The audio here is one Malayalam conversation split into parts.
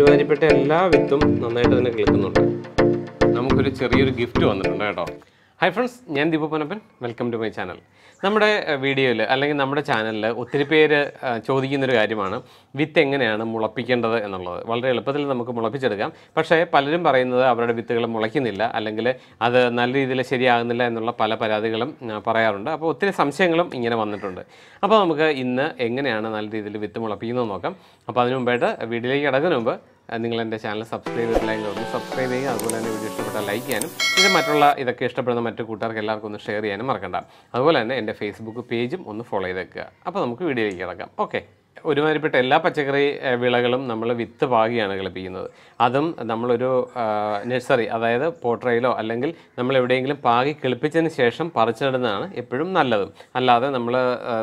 ഒരുമാതിരിപ്പെട്ട എല്ലാ വിത്തും നന്നായിട്ട് തന്നെ കിളുക്കുന്നുണ്ട്. നമുക്കൊരു ചെറിയൊരു ഗിഫ്റ്റ് വന്നിട്ടുണ്ട് കേട്ടോ. ഹായ് ഫ്രണ്ട്സ്, ഞാൻ Deepu Ponnappan. Welcome to my channel. നമ്മുടെ വീഡിയോയിൽ അല്ലെങ്കിൽ നമ്മുടെ ചാനലിൽ ഒത്തിരി പേര് ചോദിക്കുന്നൊരു കാര്യമാണ് വിത്ത് എങ്ങനെയാണ് മുളപ്പിക്കേണ്ടത് എന്നുള്ളത്. വളരെ എളുപ്പത്തിൽ നമുക്ക് മുളപ്പിച്ചെടുക്കാം. പക്ഷേ പലരും പറയുന്നത് അവരുടെ വിത്തുകൾ മുളയ്ക്കുന്നില്ല, അല്ലെങ്കിൽ അത് നല്ല രീതിയിൽ ശരിയാകുന്നില്ല എന്നുള്ള പല പരാതികളും പറയാറുണ്ട്. അപ്പോൾ ഒത്തിരി സംശയങ്ങളും ഇങ്ങനെ വന്നിട്ടുണ്ട്. അപ്പോൾ നമുക്ക് ഇന്ന് എങ്ങനെയാണ് നല്ല രീതിയിൽ വിത്ത് മുളപ്പിക്കുന്നത് നോക്കാം. അപ്പോൾ അതിന് മുമ്പായിട്ട് വീഡിയോയിലേക്ക് കിടക്കുന്നതിന് മുമ്പ് നിങ്ങൾ എൻ്റെ ചാനൽ സബ്സ്ക്രൈബ് ചെയ്തില്ലെങ്കിൽ ഒന്ന് സബ്സ്ക്രൈബ് ചെയ്യുക. അതുപോലെ തന്നെ വീഡിയോ ഇഷ്ടപ്പെട്ടാൽ ലൈക്ക് ചെയ്യാനും ഇതൊക്കെ ഇഷ്ടപ്പെടുന്ന മറ്റു കൂട്ടുകാർക്ക് എല്ലാവർക്കും ഒന്ന് ഷെയർ ചെയ്യാനും മറക്കണ്ട. അതുപോലെ തന്നെ എൻ്റെ ഫേസ്ബുക്ക് പേജും ഒന്ന് ഫോളോ ചെയ്തേക്കുക. അപ്പോൾ നമുക്ക് വീഡിയോയിലേക്ക് കിടക്കാം. ഓക്കെ, ഒരുമാതിരിപ്പെട്ട എല്ലാ പച്ചക്കറി വിളകളും നമ്മൾ വിത്ത് പാകിയാണ് കിളിപ്പിക്കുന്നത്. അതും നമ്മളൊരു നഴ്സറി, അതായത് പോട്രയിലോ അല്ലെങ്കിൽ നമ്മൾ എവിടെയെങ്കിലും പാകി കിളിപ്പിച്ചതിന് ശേഷം പറിച്ചിടുന്നതാണ് എപ്പോഴും നല്ലത്. അല്ലാതെ നമ്മൾ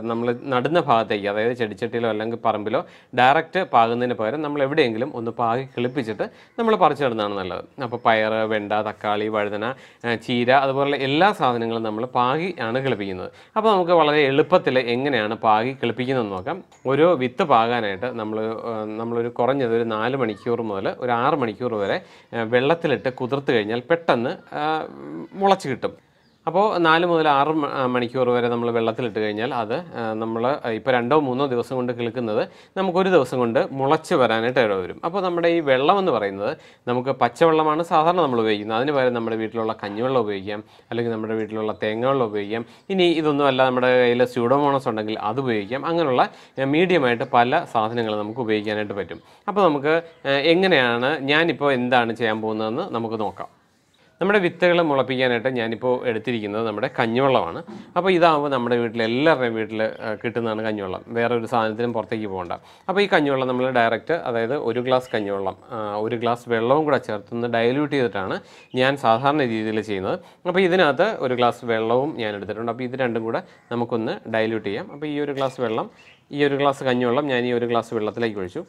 നടുന്ന ഭാഗത്തേക്ക്, അതായത് ചെടിച്ചട്ടിയിലോ അല്ലെങ്കിൽ പറമ്പിലോ ഡയറക്റ്റ് പാകുന്നതിന് പകരം നമ്മൾ എവിടെയെങ്കിലും ഒന്ന് പാകി കിളിപ്പിച്ചിട്ട് നമ്മൾ പറിച്ചിടുന്നതാണ് നല്ലത്. അപ്പോൾ പയർ, വെണ്ട, തക്കാളി, വഴുതന, ചീര, അതുപോലുള്ള എല്ലാ സാധനങ്ങളും നമ്മൾ പാകി ആണ് കിളിപ്പിക്കുന്നത്. അപ്പോൾ നമുക്ക് വളരെ എളുപ്പത്തിൽ എങ്ങനെയാണ് പാകി കിളിപ്പിക്കുന്നതെന്ന് നോക്കാം. ഒരു വിത്ത് പാകാനായിട്ട് നമ്മളൊരു കുറഞ്ഞത് ഒരു 4 മണിക്കൂർ മുതൽ ഒരു 6 മണിക്കൂർ വരെ വെള്ളത്തിലിട്ട് കുതിർത്ത് കഴിഞ്ഞാൽ പെട്ടെന്ന് മുളച്ച് കിട്ടും. അപ്പോൾ 4 മുതൽ 6 മണിക്കൂർ വരെ നമ്മൾ വെള്ളത്തിലിട്ട് കഴിഞ്ഞാൽ അത് നമ്മൾ ഇപ്പോൾ 2-3 ദിവസം കൊണ്ട് കിളുക്കുന്നത് നമുക്കൊരു ദിവസം കൊണ്ട് മുളച്ച് വരാനായിട്ട് ഇടവരും. അപ്പോൾ നമ്മുടെ ഈ വെള്ളം എന്ന് പറയുന്നത് നമുക്ക് പച്ചവെള്ളമാണ് സാധാരണ നമ്മൾ ഉപയോഗിക്കുന്നത്. അതിന് പകരം നമ്മുടെ വീട്ടിലുള്ള കഞ്ഞിവെള്ളം ഉപയോഗിക്കാം, അല്ലെങ്കിൽ നമ്മുടെ വീട്ടിലുള്ള തേങ്ങാവെള്ളം ഉപയോഗിക്കാം. ഇനി ഇതൊന്നുമല്ല, നമ്മുടെ കയ്യിൽ സ്യൂഡോമോണസ് ഉണ്ടെങ്കിൽ അത് ഉപയോഗിക്കാം. അങ്ങനെയുള്ള മീഡിയമായിട്ട് പല സാധനങ്ങൾ നമുക്ക് ഉപയോഗിക്കാനായിട്ട് പറ്റും. അപ്പോൾ നമുക്ക് എങ്ങനെയാണ്, ഞാനിപ്പോൾ എന്താണ് ചെയ്യാൻ പോകുന്നതെന്ന് നമുക്ക് നോക്കാം. നമ്മുടെ വിത്തുകൾ മുളപ്പിക്കാനായിട്ട് ഞാനിപ്പോൾ എടുത്തിരിക്കുന്നത് നമ്മുടെ കഞ്ഞിവെള്ളമാണ്. അപ്പോൾ ഇതാകുമ്പോൾ നമ്മുടെ വീട്ടിൽ എല്ലാവരുടെയും വീട്ടിൽ കിട്ടുന്നതാണ് കഞ്ഞിവെള്ളം. വേറെ ഒരു സാധനത്തിനും പുറത്തേക്ക് പോകണ്ട. അപ്പോൾ ഈ കഞ്ഞിവെള്ളം നമ്മൾ ഡയറക്റ്റ്, അതായത് 1 ഗ്ലാസ് കഞ്ഞിവെള്ളം 1 ഗ്ലാസ് വെള്ളവും കൂടെ ചേർത്തൊന്ന് ഡൈല്യൂട്ട് ചെയ്തിട്ടാണ് ഞാൻ സാധാരണ രീതിയിൽ ചെയ്യുന്നത്. അപ്പോൾ ഇതിനകത്ത് 1 ഗ്ലാസ് വെള്ളവും ഞാൻ എടുത്തിട്ടുണ്ട്. അപ്പോൾ ഇത് രണ്ടും കൂടെ നമുക്കൊന്ന് ഡൈല്യൂട്ട് ചെയ്യാം. അപ്പോൾ ഈ 1 ഗ്ലാസ് വെള്ളം, ഈ 1 ഗ്ലാസ് കഞ്ഞിവെള്ളം ഞാൻ ഈ 1 ഗ്ലാസ് വെള്ളത്തിലേക്ക് ഒഴിച്ചു.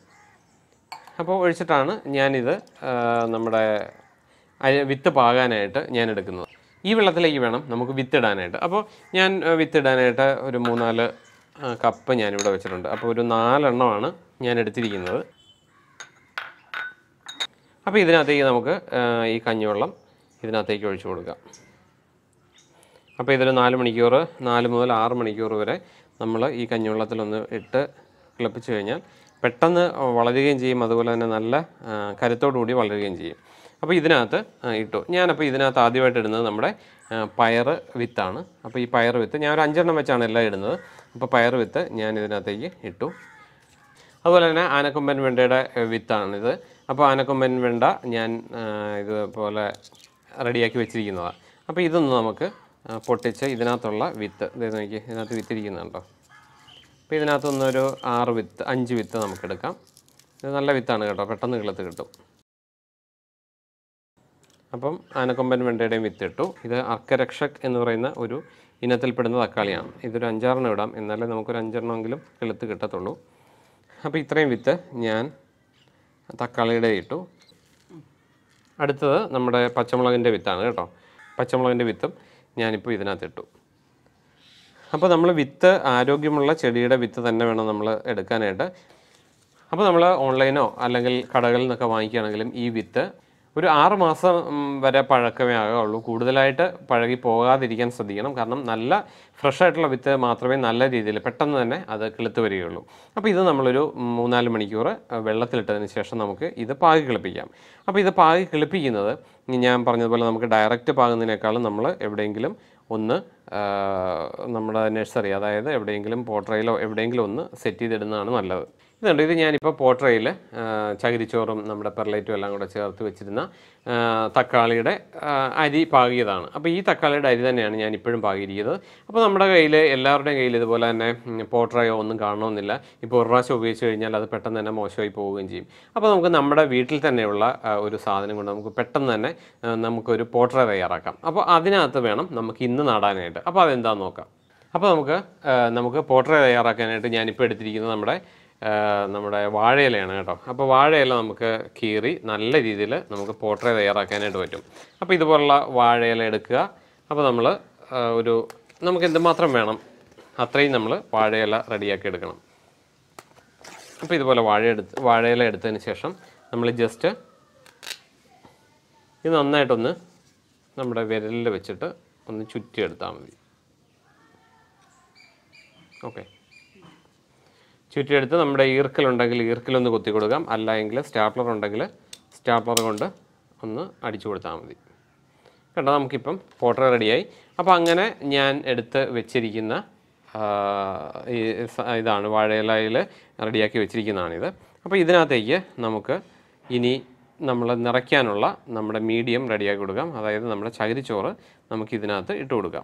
അപ്പോൾ ഒഴിച്ചിട്ടാണ് ഞാനിത് നമ്മുടെ വിത്ത് പാകാനായിട്ട് ഞാൻ എടുക്കുന്നത്. ഈ വെള്ളത്തിലേക്ക് വേണം നമുക്ക് വിത്തിടാനായിട്ട്. അപ്പോൾ ഞാൻ വിത്തിടാനായിട്ട് ഒരു 3-4 കപ്പ് ഞാനിവിടെ വെച്ചിട്ടുണ്ട്. അപ്പോൾ ഒരു 4 എണ്ണമാണ് ഞാൻ എടുത്തിരിക്കുന്നത്. അപ്പോൾ ഇതിനകത്തേക്ക് നമുക്ക് ഈ കഞ്ഞിവെള്ളം ഇതിനകത്തേക്ക് ഒഴിച്ചു കൊടുക്കാം. അപ്പോൾ ഇതൊരു 4 മണിക്കൂർ, 4 മുതൽ 6 മണിക്കൂർ വരെ നമ്മൾ ഈ കഞ്ഞിവെള്ളത്തിലൊന്ന് ഇട്ട് തിളപ്പിച്ച് കഴിഞ്ഞാൽ പെട്ടെന്ന് വളരുകയും ചെയ്യും. അതുപോലെ തന്നെ നല്ല കരുത്തോടു കൂടി വളരുകയും ചെയ്യും. അപ്പോൾ ഇതിനകത്ത് ഇട്ടു. ഞാനപ്പോൾ ഇതിനകത്ത് ആദ്യമായിട്ട് ഇടുന്നത് നമ്മുടെ പയർ വിത്താണ്. അപ്പോൾ ഈ പയർ വിത്ത് ഞാൻ ഒരു 5 എണ്ണം വെച്ചാണ് എല്ലാം ഇടുന്നത്. അപ്പോൾ പയർ വിത്ത് ഞാൻ ഇതിനകത്തേക്ക് ഇട്ടു. അതുപോലെ തന്നെ ആനക്കൊമ്പൻ വെണ്ടയുടെ വിത്താണിത്. അപ്പോൾ ആനക്കൊമ്പൻ വെണ്ട ഞാൻ ഇതുപോലെ റെഡിയാക്കി വെച്ചിരിക്കുന്നതാണ്. അപ്പോൾ ഇതൊന്ന് നമുക്ക് പൊട്ടിച്ച് ഇതിനകത്തുള്ള വിത്ത് നോക്കി, ഇതിനകത്ത് വിത്തിരിക്കുന്നുണ്ടോ. അപ്പോൾ ഇതിനകത്തൊന്നൊരു 5 വിത്ത് നമുക്കെടുക്കാം. ഇത് നല്ല വിത്താണ് കേട്ടോ, പെട്ടെന്ന് കിളുത്ത് കിട്ടും. അപ്പം ആനക്കൊമ്പൻ വെണ്ടയുടെയും വിത്തിട്ടു. ഇത് അർക്കരക്ഷക് എന്ന് പറയുന്ന ഒരു ഇനത്തിൽപ്പെടുന്ന തക്കാളിയാണ്. ഇതൊരു 5-6 ഇടാം, എന്നാലേ നമുക്കൊരു 5 എണ്ണമെങ്കിലും കിളുത്ത് കിട്ടത്തുള്ളൂ. അപ്പോൾ ഇത്രയും വിത്ത് ഞാൻ തക്കാളിയുടെ ഇട്ടു. അടുത്തത് നമ്മുടെ പച്ചമുളകിൻ്റെ വിത്താണ് കേട്ടോ. പച്ചമുളകിൻ്റെ വിത്തും ഞാനിപ്പോൾ ഇതിനകത്തിട്ടു. അപ്പോൾ നമ്മൾ വിത്ത് ആരോഗ്യമുള്ള ചെടിയുടെ വിത്ത് തന്നെ വേണം നമ്മൾ എടുക്കാനായിട്ട്. അപ്പോൾ നമ്മൾ ഓൺലൈനോ അല്ലെങ്കിൽ കടകളിൽ നിന്നൊക്കെ വാങ്ങിക്കുകയാണെങ്കിലും ഈ വിത്ത് ഒരു 6 മാസം വരെ പഴക്കമേ ആകുള്ളൂ. കൂടുതലായിട്ട് പഴകി പോകാതിരിക്കാൻ ശ്രദ്ധിക്കണം. കാരണം നല്ല ഫ്രഷായിട്ടുള്ള വിത്ത് മാത്രമേ നല്ല രീതിയിൽ പെട്ടെന്ന് തന്നെ അത് കിളുത്ത് വരികയുള്ളൂ. അപ്പോൾ ഇത് നമ്മളൊരു 3-4 മണിക്കൂർ വെള്ളത്തിലിട്ടതിന് ശേഷം നമുക്ക് ഇത് പാകി കിളിപ്പിക്കാം. അപ്പോൾ ഇത് പാകി കിളിപ്പിക്കുന്നത് ഞാൻ പറഞ്ഞതുപോലെ നമുക്ക് ഡയറക്റ്റ് പാകുന്നതിനേക്കാളും നമ്മൾ എവിടെയെങ്കിലും ഒന്ന് നമ്മുടെ നഴ്സറി, അതായത് എവിടെയെങ്കിലും പോട്രയിലോ എവിടെയെങ്കിലും ഒന്ന് സെറ്റ് ചെയ്തിടുന്നതാണ് നല്ലത്. ഇതുണ്ട്, ഇത് ഞാനിപ്പോൾ പോട്രയിൽ ചകിരിച്ചോറും നമ്മുടെ പെർലൈറ്റും എല്ലാം കൂടെ ചേർത്ത് വെച്ചിരുന്ന തക്കാളിയുടെ അരി പാകിയതാണ്. അപ്പോൾ ഈ തക്കാളിയുടെ അരി തന്നെയാണ് ഞാൻ ഇപ്പോഴും പാകിയിരിക്കുന്നത്. അപ്പോൾ നമ്മുടെ കയ്യിൽ, എല്ലാവരുടെയും കയ്യിൽ ഇതുപോലെ തന്നെ പോട്രയോ ഒന്നും കാണണമെന്നില്ല. ഇപ്പോൾ ഒരു പ്രാവശ്യം ഉപയോഗിച്ച് കഴിഞ്ഞാൽ അത് പെട്ടെന്ന് തന്നെ മോശമായി പോവുകയും ചെയ്യും. അപ്പോൾ നമുക്ക് നമ്മുടെ വീട്ടിൽ തന്നെയുള്ള ഒരു സാധനം കൊണ്ട് നമുക്ക് പെട്ടെന്ന് തന്നെ നമുക്കൊരു പോട്ര തയ്യാറാക്കാം. അപ്പോൾ അതിനകത്ത് വേണം നമുക്ക് ഇന്ന് നടാനായിട്ട്. അപ്പോൾ അതെന്താണെന്ന് നോക്കാം. അപ്പോൾ നമുക്ക് പോട്ര തയ്യാറാക്കാനായിട്ട് ഞാനിപ്പോൾ എടുത്തിരിക്കുന്നത് നമ്മുടെ വാഴയിലയാണ് കേട്ടോ. അപ്പോൾ വാഴയില നമുക്ക് കീറി നല്ല രീതിയിൽ നമുക്ക് പോട്രേ തയ്യാറാക്കാനായിട്ട് പറ്റും. അപ്പോൾ ഇതുപോലുള്ള വാഴയില എടുക്കുക. അപ്പോൾ നമുക്ക് എന്തുമാത്രം വേണം അത്രയും നമ്മൾ വാഴയില റെഡിയാക്കി എടുക്കണം. അപ്പോൾ ഇതുപോലെ വാഴയില എടുത്തതിന് ശേഷം നമ്മൾ ജസ്റ്റ് ഇത് നന്നായിട്ടൊന്ന് നമ്മുടെ വിരലിൽ വെച്ചിട്ട് ഒന്ന് ചുറ്റിയെടുത്താൽ മതി. ഓക്കെ, ചുറ്റിയെടുത്ത് നമ്മുടെ ഈർക്കലുണ്ടെങ്കിൽ ഈർക്കലൊന്ന് കൊത്തി കൊടുക്കാം, അല്ല എങ്കിൽ സ്റ്റാപ്ലർ ഉണ്ടെങ്കിൽ സ്റ്റാപ്ലർ കൊണ്ട് ഒന്ന് അടിച്ചു കൊടുത്താൽ മതി. കണ്ടോ, നമുക്കിപ്പം പോട്ട്രേ റെഡിയായി. അപ്പോൾ അങ്ങനെ ഞാൻ എടുത്ത് വെച്ചിരിക്കുന്ന ഇതാണ് വാഴയിലയിൽ റെഡിയാക്കി വെച്ചിരിക്കുന്നതാണിത്. അപ്പോൾ ഇതിനകത്തേക്ക് നമുക്ക് ഇനി നമ്മൾ നിറയ്ക്കാനുള്ള നമ്മുടെ മീഡിയം റെഡിയാക്കി കൊടുക്കാം. അതായത് നമ്മുടെ ചകിരിച്ചോറ് നമുക്ക് ഇതിനകത്ത് ഇട്ട് കൊടുക്കാം.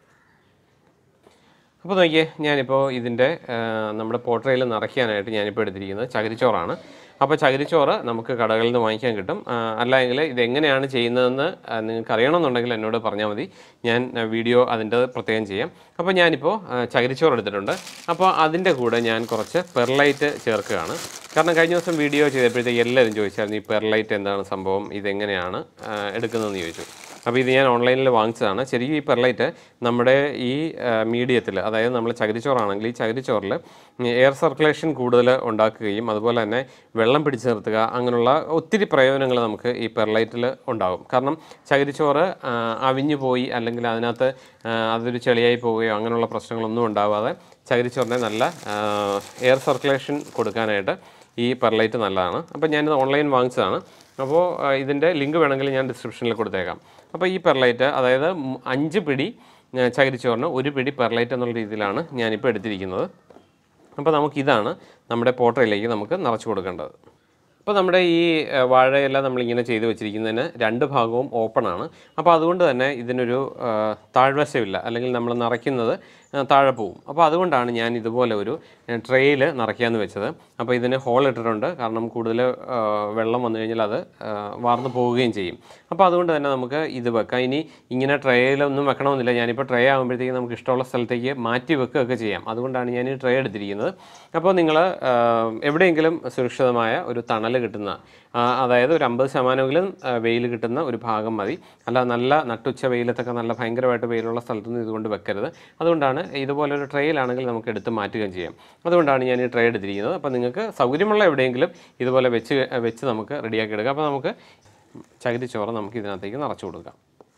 അപ്പോൾ നോക്കിയേ, ഞാനിപ്പോൾ ഇതിൻ്റെ നമ്മുടെ പോട്ട്രയിൽ നിറയ്ക്കാനായിട്ട് ഞാനിപ്പോൾ എടുത്തിരിക്കുന്നത് ചകിരിച്ചോറാണ്. അപ്പോൾ ചകിരിച്ചോറ് നമുക്ക് കടകളിൽ നിന്ന് വാങ്ങിക്കാൻ കിട്ടും. അല്ലെങ്കിൽ ഇതെങ്ങനെയാണ് ചെയ്യുന്നതെന്ന് നിങ്ങൾക്ക് അറിയണമെന്നുണ്ടെങ്കിൽ എന്നോട് പറഞ്ഞാൽ മതി, ഞാൻ വീഡിയോ അതിൻ്റെ പ്രത്യേകം ചെയ്യാം. അപ്പോൾ ഞാനിപ്പോൾ ചകിരിച്ചോറ് എടുത്തിട്ടുണ്ട്. അപ്പോൾ അതിൻ്റെ കൂടെ ഞാൻ കുറച്ച് പെർലൈറ്റ് ചേർക്കുകയാണ്. കാരണം കഴിഞ്ഞ ദിവസം വീഡിയോ ചെയ്തപ്പോഴത്തേക്ക് എല്ലാവരും ചോദിച്ചായിരുന്നു ഈ പെർലൈറ്റ് എന്താണ് സംഭവം, ഇതെങ്ങനെയാണ് എടുക്കുന്നതെന്ന് ചോദിച്ചു. അപ്പോൾ ഇത് ഞാൻ ഓൺലൈനിൽ വാങ്ങിച്ചതാണ്. ശരിക്കും ഈ പെർലൈറ്റ് നമ്മുടെ ഈ മീഡിയത്തിൽ, അതായത് നമ്മൾ ചകിരിച്ചോറാണെങ്കിൽ ഈ ചകിരിച്ചോറിൽ എയർ സർക്കുലേഷൻ കൂടുതൽ ഉണ്ടാക്കുകയും അതുപോലെ തന്നെ വെള്ളം പിടിച്ചു നിർത്തുക, അങ്ങനെയുള്ള ഒത്തിരി പ്രയോജനങ്ങൾ നമുക്ക് ഈ പെർലൈറ്റിൽ ഉണ്ടാകും. കാരണം ചകിരിച്ചോറ് അവിഞ്ഞു പോയി അല്ലെങ്കിൽ അതിനകത്ത് അതൊരു ചെളിയായി പോവുകയോ അങ്ങനെയുള്ള പ്രശ്നങ്ങളൊന്നും ഉണ്ടാവാതെ ചകിരിച്ചോറിനെ നല്ല എയർ സർക്കുലേഷൻ കൊടുക്കാനായിട്ട് ഈ പെർലൈറ്റ് നല്ലതാണ്. അപ്പോൾ ഞാനിത് ഓൺലൈൻ വാങ്ങിച്ചതാണ്. അപ്പോൾ ഇതിൻ്റെ ലിങ്ക് വേണമെങ്കിൽ ഞാൻ ഡിസ്ക്രിപ്ഷനിൽ കൊടുത്തേക്കാം. അപ്പോൾ ഈ പെർലൈറ്റ്, അതായത് 5 പിടി ചകിരിച്ചോറിന് 1 പിടി പെർലൈറ്റ് എന്നുള്ള രീതിയിലാണ് ഞാനിപ്പോൾ എടുത്തിരിക്കുന്നത്. അപ്പോൾ നമുക്കിതാണ് നമ്മുടെ പോട്ട്രയിലേക്ക് നമുക്ക് നിറച്ച് കൊടുക്കേണ്ടത്. അപ്പോൾ നമ്മുടെ ഈ വാഴയില നമ്മളിങ്ങനെ ചെയ്ത് വെച്ചിരിക്കുന്നതിന് 2 ഭാഗവും ഓപ്പണാണ്. അപ്പോൾ അതുകൊണ്ട് തന്നെ ഇതിനൊരു താഴ്വശമില്ല, അല്ലെങ്കിൽ നമ്മൾ നിറയ്ക്കുന്നത് താഴെ പോവും. അപ്പോൾ അതുകൊണ്ടാണ് ഞാൻ ഇതുപോലെ ഒരു ട്രേയിൽ നിറയ്ക്കാമെന്ന് വെച്ചത്. അപ്പോൾ ഇതിന് ഹോൾ ഇട്ടിട്ടുണ്ട്, കാരണം കൂടുതൽ വെള്ളം വന്നു കഴിഞ്ഞാൽ അത് വാർന്നു പോവുകയും ചെയ്യും. അപ്പോൾ അതുകൊണ്ട് തന്നെ നമുക്ക് ഇത് വെക്കാം. ഇനി ഇങ്ങനെ ട്രേയിലൊന്നും വെക്കണമെന്നില്ല, ഞാനിപ്പോൾ ട്രേ ആകുമ്പോഴത്തേക്ക് നമുക്ക് ഇഷ്ടമുള്ള സ്ഥലത്തേക്ക് മാറ്റി വെക്കുകയൊക്കെ ചെയ്യാം. അതുകൊണ്ടാണ് ഞാൻ ഈ ട്രേ എടുത്തിരിക്കുന്നത്. അപ്പോൾ നിങ്ങൾ എവിടെയെങ്കിലും സുരക്ഷിതമായ ഒരു തണൽ കിട്ടുന്ന, അതായത് ഒരു 50% വെയിൽ കിട്ടുന്ന ഒരു ഭാഗം മതി. അല്ല നല്ല നട്ടുച്ച വെയിലത്തൊക്കെ നല്ല ഭയങ്കരമായിട്ട് വെയിലുള്ള സ്ഥലത്തൊന്നും ഇതുകൊണ്ട് വെക്കരുത്. അതുകൊണ്ടാണ് ഇതുപോലൊരു ട്രേയിലാണെങ്കിൽ നമുക്ക് എടുത്ത് മാറ്റുകയും ചെയ്യാം. അതുകൊണ്ടാണ് ഞാൻ ഈ ട്രേ എടുത്തിരിക്കുന്നത്. അപ്പോൾ നിങ്ങൾക്ക് സൗകര്യമുള്ള എവിടെയെങ്കിലും ഇതുപോലെ വെച്ച് നമുക്ക് റെഡിയാക്കി എടുക്കാം. അപ്പോൾ നമുക്ക് ചകിരിച്ചോറ് നമുക്ക് ഇതിനകത്തേക്ക് നിറച്ചു കൊടുക്കാം.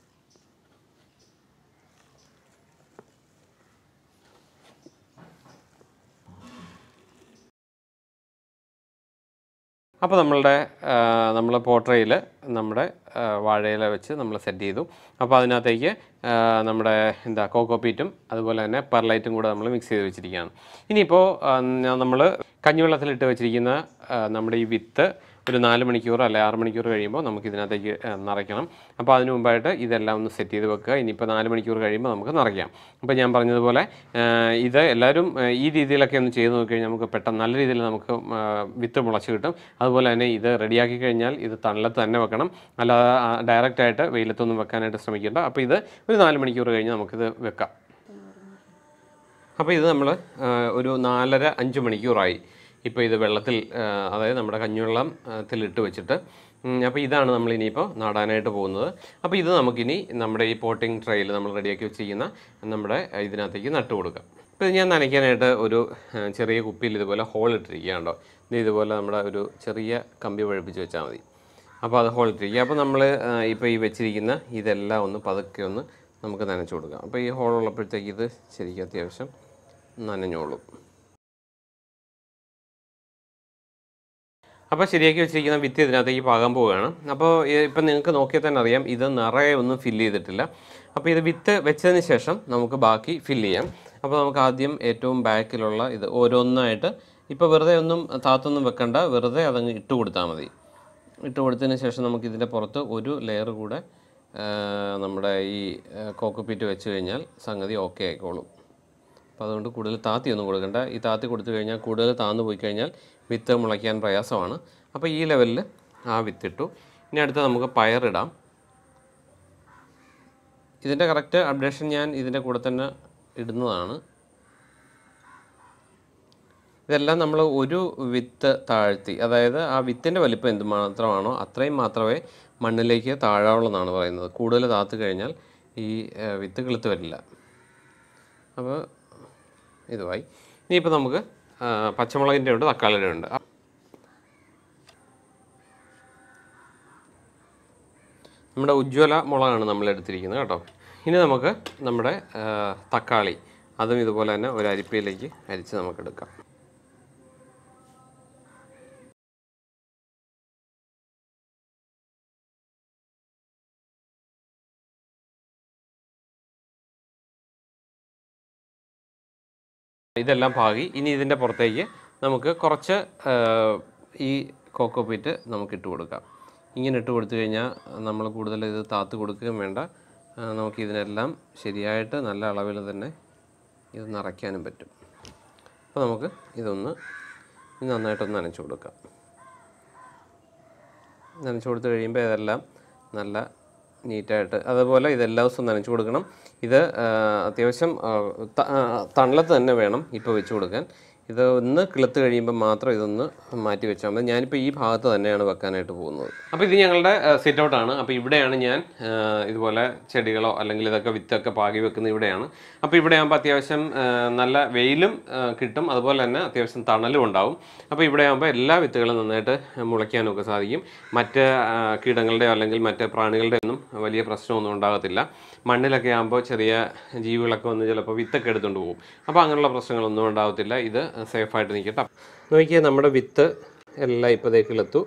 അപ്പോൾ നമ്മൾ പോട്ട്രയിൽ നമ്മുടെ വാഴയില വെച്ച് നമ്മൾ സെറ്റ് ചെയ്തു. അപ്പോൾ അതിനകത്തേക്ക് നമ്മുടെ കോക്കോപീറ്റും അതുപോലെ തന്നെ പെർലൈറ്റും കൂടെ നമ്മൾ മിക്സ് ചെയ്ത് വെച്ചിരിക്കുകയാണ്. ഇനിയിപ്പോൾ നമ്മൾ കഞ്ഞിവെള്ളത്തിലിട്ട് വെച്ചിരിക്കുന്ന നമ്മുടെ ഈ വിത്ത് ഒരു 4 മണിക്കൂർ അല്ലെ 6 മണിക്കൂർ കഴിയുമ്പോൾ നമുക്ക് ഇതിനകത്തേക്ക് നിറയ്ക്കണം. അപ്പോൾ അതിന് മുമ്പായിട്ട് ഇതെല്ലാം ഒന്ന് സെറ്റ് ചെയ്ത് വെക്കുക. ഇനിയിപ്പോൾ 4 മണിക്കൂർ കഴിയുമ്പോൾ നമുക്ക് നിറയ്ക്കാം. അപ്പോൾ ഞാൻ പറഞ്ഞതുപോലെ ഇത് എല്ലാവരും ഈ രീതിയിലൊക്കെ ഒന്ന് ചെയ്ത് നോക്കിക്കഴിഞ്ഞാൽ നമുക്ക് പെട്ടെന്ന് നല്ല രീതിയിൽ നമുക്ക് വിത്ത് മുളച്ച് കിട്ടും. അതുപോലെ തന്നെ ഇത് റെഡിയാക്കി കഴിഞ്ഞാൽ ഇത് തണലത്ത് തന്നെ വെക്കണം, അല്ലാതെ ഡയറക്റ്റായിട്ട് വെയിലത്തൊന്നും വെക്കാനായിട്ട് ശ്രമിക്കേണ്ട. അപ്പോൾ ഇത് ഒരു 4 മണിക്കൂർ കഴിഞ്ഞ് നമുക്കിത് വെക്കാം. അപ്പോൾ ഇത് നമ്മൾ ഒരു 4-5 മണിക്കൂറായി ഇപ്പോൾ ഇത് വെള്ളത്തിൽ, അതായത് നമ്മുടെ കഞ്ഞിവെള്ളത്തിലിട്ട് വെച്ചിട്ട്. അപ്പോൾ ഇതാണ് നമ്മൾ ഇനിയിപ്പോൾ നടാനായിട്ട് പോകുന്നത്. അപ്പോൾ ഇത് നമുക്കിനി നമ്മുടെ ഈ പോട്ടിംഗ് ട്രേയിൽ നമ്മൾ റെഡിയാക്കി വെച്ചിരിക്കുന്ന നമ്മുടെ ഇതിനകത്തേക്ക് നട്ട് കൊടുക്കാം. ഇപ്പോൾ ഞാൻ നനയ്ക്കാനായിട്ട് ഒരു ചെറിയ കുപ്പിയിൽ ഇതുപോലെ ഹോൾ ഇട്ടിരിക്കുകയാണോ, ഇതുപോലെ നമ്മുടെ ഒരു ചെറിയ കമ്പി പഴുപ്പിച്ച് വെച്ചാൽ മതി. അപ്പോൾ അത് ഹോൾ ഇട്ടിരിക്കുക. അപ്പോൾ നമ്മൾ ഇപ്പോൾ ഈ വെച്ചിരിക്കുന്ന ഇതെല്ലാം ഒന്ന് പതുക്കെ ഒന്ന് നമുക്ക് നനച്ച് കൊടുക്കാം. അപ്പോൾ ഈ ഹോൾ ഉള്ളപ്പോഴത്തേക്ക് ഇത് ശരിക്കും അത്യാവശ്യം നനഞ്ഞോളും. അപ്പോൾ ശരിയാക്കി വെച്ചിരിക്കുന്ന വിത്ത് ഇതിനകത്തേക്ക് പാകാൻ പോവുകയാണ്. അപ്പോൾ ഇപ്പം നിങ്ങൾക്ക് നോക്കിയാൽ തന്നെ അറിയാം, ഇത് നിറയെ ഒന്നും ഫില്ല് ചെയ്തിട്ടില്ല. അപ്പോൾ ഇത് വിത്ത് വെച്ചതിന് ശേഷം നമുക്ക് ബാക്കി ഫില്ല് ചെയ്യാം. അപ്പോൾ നമുക്ക് ആദ്യം ഏറ്റവും ബാക്കിലുള്ള ഇത് ഓരോന്നായിട്ട്, ഇപ്പോൾ വെറുതെ ഒന്നും താത്തൊന്നും വെക്കണ്ട, വെറുതെ അതങ്ങ് ഇട്ട് കൊടുത്താൽ മതി. ഇട്ട് കൊടുത്തതിന് ശേഷം നമുക്കിതിൻ്റെ പുറത്ത് ഒരു ലെയർ കൂടെ നമ്മുടെ ഈ കോക്കോപീറ്റ് വെച്ച് കഴിഞ്ഞാൽ സംഗതി ഓക്കെ ആയിക്കോളും. അപ്പോൾ അതുകൊണ്ട് കൂടുതൽ താത്തിയൊന്നും കൊടുക്കണ്ട. ഈ താത്തി കൊടുത്തു കഴിഞ്ഞാൽ കൂടുതൽ താന്നു പോയി കഴിഞ്ഞാൽ വിത്ത് മുളയ്ക്കാൻ പ്രയാസമാണ്. അപ്പോൾ ഈ ലെവലിൽ ആ വിത്തിട്ടു. ഇനി അടുത്ത് നമുക്ക് പയറിടാം. ഇതിൻ്റെ കറക്റ്റ് അപ്ഡേഷൻ ഞാൻ ഇതിൻ്റെ കൂടെ തന്നെ ഇടുന്നതാണ്. ഇതെല്ലാം നമ്മൾ ഒരു വിത്ത് താഴ്ത്തി, അതായത് ആ വിത്തിൻ്റെ വലിപ്പം എന്ത് മാത്രമാണോ അത്രയും മാത്രമേ മണ്ണിലേക്ക് താഴാവുള്ളതാണ് പറയുന്നത്. കൂടുതൽ താത്ത് കഴിഞ്ഞാൽ ഈ വിത്ത് കിളുത്ത് വരില്ല. അപ്പോൾ ഇതുമായി. ഇനിയിപ്പോൾ നമുക്ക് പച്ചമുളകിൻ്റെ ഉണ്ട്, തക്കാളിയുടെ ഉണ്ട്. നമ്മുടെ ഉജ്ജ്വല മുളകാണ് നമ്മൾ എടുത്തിരിക്കുന്നത് കേട്ടോ. ഇനി നമുക്ക് നമ്മുടെ തക്കാളി അതും ഇതുപോലെ തന്നെ ഒരു അരിപ്പയിലേക്ക് അരിച്ച് നമുക്കെടുക്കാം. ഇതെല്ലാം പാകി ഇനി ഇതിൻ്റെ പുറത്തേക്ക് നമുക്ക് കുറച്ച് ഈ കോക്കോ പീറ്റ് നമുക്ക് ഇട്ട് കൊടുക്കാം. ഇങ്ങനെ ഇട്ട് കൊടുത്തു കഴിഞ്ഞാൽ നമ്മൾ കൂടുതൽ ഇത് താത്ത് കൊടുക്കുകയും വേണ്ട, നമുക്ക് ഇതിനെല്ലാം ശരിയായിട്ട് നല്ല അളവിൽ തന്നെ ഇത് നിറയ്ക്കാനും പറ്റും. അപ്പോൾ നമുക്ക് ഇതൊന്ന് നന്നായിട്ടൊന്ന് നനച്ച് കൊടുക്കാം. നനച്ച് കൊടുത്ത് കഴിയുമ്പോൾ ഇതെല്ലാം നല്ല നീറ്റായിട്ട്, അതുപോലെ ഇതെല്ലാ ദിവസവും നനച്ച് കൊടുക്കണം. ഇത് അത്യാവശ്യം തണലത്ത് തന്നെ വേണം ഇപ്പോൾ വെച്ച് കൊടുക്കാൻ. ഇത് ഒന്ന് കിളുത്ത് കഴിയുമ്പോൾ മാത്രം ഇതൊന്ന് മാറ്റി വെച്ചാൽ മതി. ഞാനിപ്പോൾ ഈ ഭാഗത്ത് തന്നെയാണ് വെക്കാനായിട്ട് പോകുന്നത്. അപ്പോൾ ഇത് ഞങ്ങളുടെ സിറ്റ് ഔട്ടാണ്. അപ്പോൾ ഇവിടെയാണ് ഞാൻ ഇതുപോലെ ചെടികളോ അല്ലെങ്കിൽ ഇതൊക്കെ വിത്തൊക്കെ പാകി വെക്കുന്നത് ഇവിടെയാണ്. അപ്പോൾ ഇവിടെ ആകുമ്പോൾ അത്യാവശ്യം നല്ല വെയിലും കിട്ടും, അതുപോലെ തന്നെ അത്യാവശ്യം തണലും ഉണ്ടാവും. അപ്പോൾ ഇവിടെ ആകുമ്പോൾ എല്ലാ വിത്തുകളും നന്നായിട്ട് മുളയ്ക്കാനൊക്കെ സാധിക്കും. മറ്റ് കീടങ്ങളുടെയോ അല്ലെങ്കിൽ മറ്റ് പ്രാണികളുടെ ഒന്നും വലിയ പ്രശ്നമൊന്നും ഉണ്ടാകത്തില്ല. മണ്ണിലൊക്കെ ആകുമ്പോൾ ചെറിയ ജീവികളൊക്കെ വന്ന് ചിലപ്പോൾ വിത്തൊക്കെ എടുത്തുകൊണ്ട് പോകും. അപ്പോൾ അങ്ങനെയുള്ള പ്രശ്നങ്ങളൊന്നും ഉണ്ടാകത്തില്ല. ഇത് സേഫായിട്ട് നിൽക്കട്ടെ. നോക്കിയാൽ നമ്മുടെ വിത്ത് എല്ലാം ഇപ്പോൾ കിളുത്തു.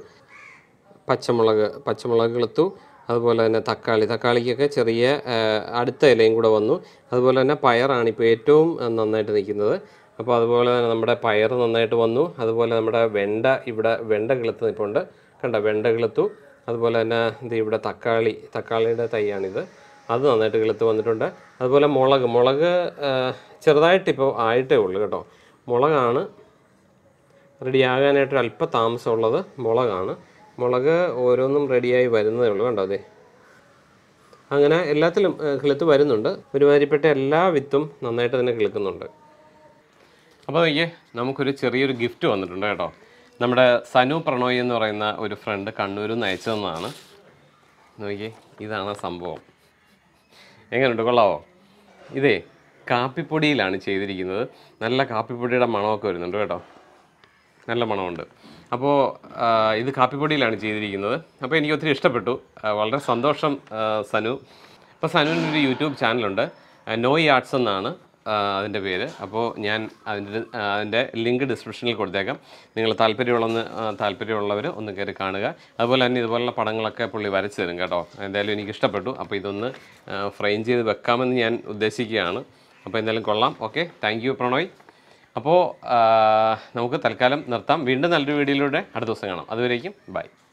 പച്ചമുളക് കിളുത്തു. അതുപോലെ തന്നെ തക്കാളിക്കൊക്കെ ചെറിയ അടുത്ത ഇലയും കൂടെ വന്നു. അതുപോലെ തന്നെ പയറാണ് ഇപ്പോൾ ഏറ്റവും നന്നായിട്ട് നിൽക്കുന്നത്. അപ്പോൾ അതുപോലെ തന്നെ നമ്മുടെ പയർ നന്നായിട്ട് വന്നു. അതുപോലെ നമ്മുടെ വെണ്ട കിളുത്ത് നിൽപ്പുണ്ട്. വെണ്ട കിളുത്തു. അതുപോലെ തന്നെ ഇത് ഇവിടെ തക്കാളിയുടെ തൈയാണിത്, അത് നന്നായിട്ട് കിളുത്ത് വന്നിട്ടുണ്ട്. അതുപോലെ മുളക് ചെറുതായിട്ടിപ്പോൾ ആയിട്ടേ ഉള്ളൂ കേട്ടോ. മുളകാണ് റെഡിയാകാനായിട്ട് അല്പം താമസമുള്ളത്. മുളക് ഓരോന്നും റെഡിയായി വരുന്നതേ ഉള്ളൂ. കണ്ടോ അതെ, അങ്ങനെ എല്ലാത്തിലും കിളുത്ത് വരുന്നുണ്ട്. ഒരുമാതിരിപ്പെട്ട എല്ലാ വിത്തും നന്നായിട്ട് തന്നെ കിളുക്കുന്നുണ്ട്. അപ്പോൾ നോക്കിയേ, നമുക്കൊരു ചെറിയൊരു ഗിഫ്റ്റ് വന്നിട്ടുണ്ട് കേട്ടോ. നമ്മുടെ സനു പ്രണോയ് എന്ന് പറയുന്ന ഒരു ഫ്രണ്ട് കണ്ണൂരിൽ നിന്ന് അയച്ചതെന്നാണ്. നോക്കിയേ, ഇതാണ് സംഭവം. എങ്ങനെയുണ്ട്, കൊള്ളാവോ? ഇതേ കാപ്പിപ്പൊടിയിലാണ് ചെയ്തിരിക്കുന്നത്. നല്ല കാപ്പിപ്പൊടിയുടെ മണമൊക്കെ വരുന്നുണ്ട് കേട്ടോ, നല്ല മണമുണ്ട്. അപ്പോൾ ഇത് കാപ്പിപ്പൊടിയിലാണ് ചെയ്തിരിക്കുന്നത്. അപ്പോൾ എനിക്ക് ഒത്തിരി ഇഷ്ടപ്പെട്ടു, വളരെ സന്തോഷം സനു. അപ്പോൾ സനുവിനൊരു യൂട്യൂബ് ചാനലുണ്ട്, NOY ARTZZ എന്നാണ് അതിൻ്റെ പേര്. അപ്പോൾ ഞാൻ അതിൻ്റെ ലിങ്ക് ഡിസ്ക്രിപ്ഷനിൽ കൊടുത്തേക്കാം. നിങ്ങൾ താല്പര്യമുള്ളവർ ഒന്ന് കയറി കാണുക. അതുപോലെ തന്നെ ഇതുപോലുള്ള പടങ്ങളൊക്കെ പുള്ളി വരച്ച് തരും കേട്ടോ. എന്തായാലും എനിക്ക് ഇഷ്ടപ്പെട്ടു. അപ്പോൾ ഇതൊന്ന് ഫ്രെയിം ചെയ്ത് വെക്കാമെന്ന് ഞാൻ ഉദ്ദേശിക്കുകയാണ്. അപ്പോൾ എന്തായാലും കൊള്ളാം. Okay, thank you Pranoy. അപ്പോൾ നമുക്ക് തൽക്കാലം നിർത്താം. വീണ്ടും നല്ലൊരു വീഡിയോയിലൂടെ അടുത്ത ദിവസം കാണാം. അതുവരേക്കും ബൈ.